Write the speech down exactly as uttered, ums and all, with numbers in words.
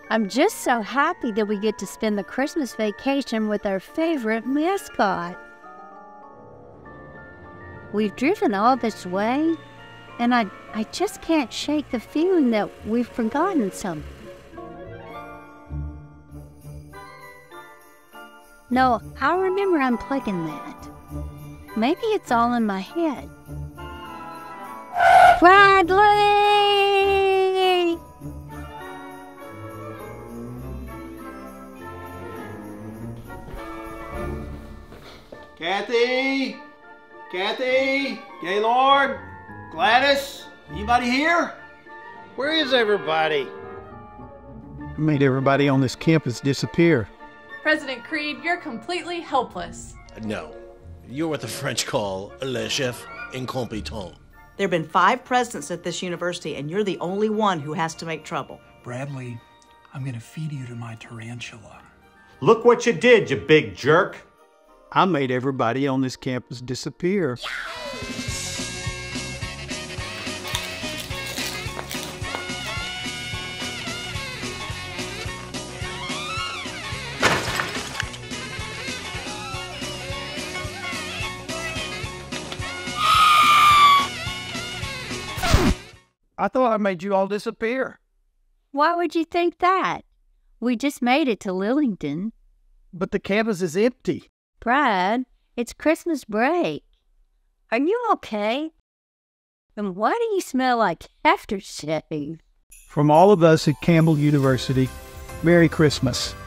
I'm just so happy that we get to spend the Christmas vacation with our favorite mascot. We've driven all this way, and I, I just can't shake the feeling that we've forgotten something. No, I remember unplugging that. Maybe it's all in my head. Bradley! Kathy? Kathy? Gaylord? Gladys? Anybody here? Where is everybody? I made everybody on this campus disappear. President Creed, you're completely helpless. No. You're what the French call le chef incompétent. There have been five presidents at this university, and you're the only one who has to make trouble. Bradley, I'm gonna feed you to my tarantula. Look what you did, you big jerk. I made everybody on this campus disappear. I thought I made you all disappear. Why would you think that? We just made it to Lillington. But the campus is empty. Brad, it's Christmas break. Are you okay? And why do you smell like aftershave? From all of us at Campbell University, Merry Christmas.